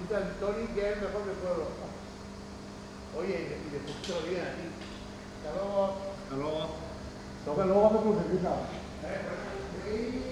San Tony que es el mejor del pueblo. Oye, y después te lo bien a ti. Hasta luego. Hasta luego. Toca luego hacer crucecita. Pues,